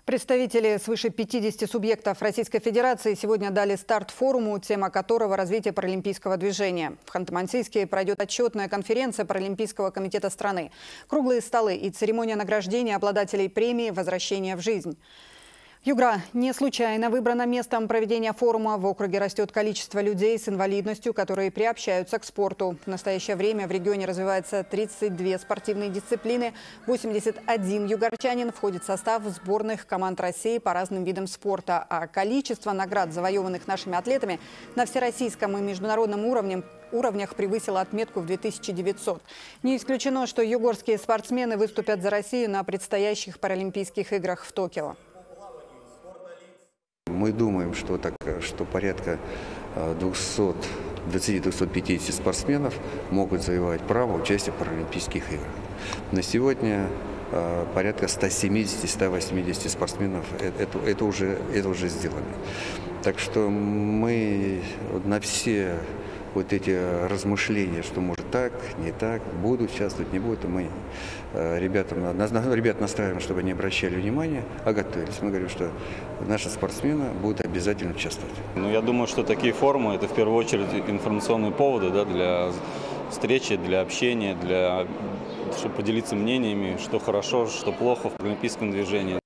Представители свыше 50 субъектов Российской Федерации сегодня дали старт форуму, тема которого – развитие паралимпийского движения. В Ханты-Мансийске пройдет отчетная конференция Паралимпийского комитета страны, круглые столы и церемония награждения обладателей премии «Возвращение в жизнь». Югра не случайно выбрано местом проведения форума. В округе растет количество людей с инвалидностью, которые приобщаются к спорту. В настоящее время в регионе развивается 32 спортивные дисциплины. 81 югорчанин входит в состав сборных команд России по разным видам спорта. А количество наград, завоеванных нашими атлетами, на всероссийском и международном уровнях превысило отметку в 2900. Не исключено, что югорские спортсмены выступят за Россию на предстоящих Паралимпийских играх в Токио. Мы думаем, что порядка 220-250 спортсменов могут завоевать право участия в Паралимпийских играх. На сегодня порядка 170-180 спортсменов это уже сделали. Так что мы на все вот эти размышления, что может так, не так, будут участвовать, не будут, мы ребят настраиваем, чтобы они обращали внимание, а готовились. Мы говорим, что наши спортсмены будут обязательно участвовать. Я думаю, что такие форумы – это в первую очередь информационные поводы, да, для встречи, для общения, чтобы поделиться мнениями, что хорошо, что плохо в паралимпийском движении.